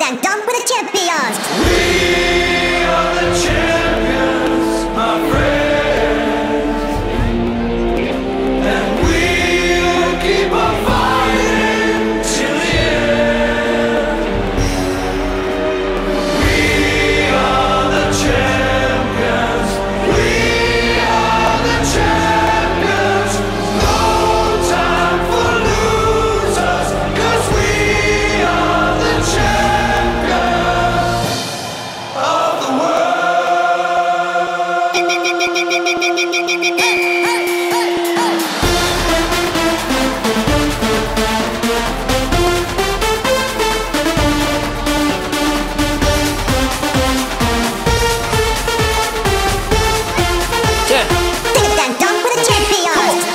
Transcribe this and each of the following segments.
dang dong with the champions. We are the champions, my friends, and we'll keep on fighting till the end. We are the champions, we are the champions. No time for losers, 'cause we are the champions of the world. Ding a dang dong with the champions.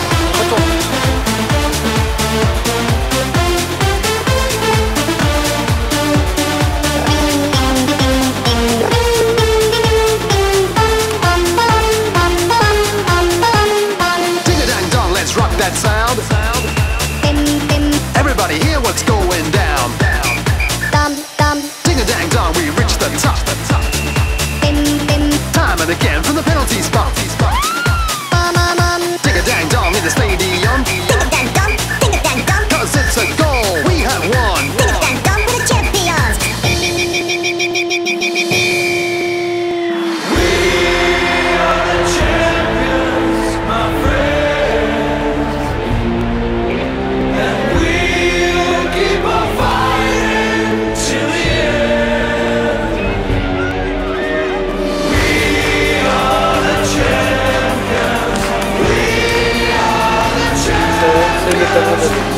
Ding-a-dang-dong, let's rock that sound. Everybody hear what's going down. Ding-a-dang-dong, we reach the top. Time and again from the penalty spot. Ding-a-dang-dong in the stadium, Ding a dang dong, ding a dang dong. 'cause it's a goal, we have won. Ding a dang dong with the champions. We are the champions, my friends, and we'll keep on fighting till the end. We are the champions, we are the champions.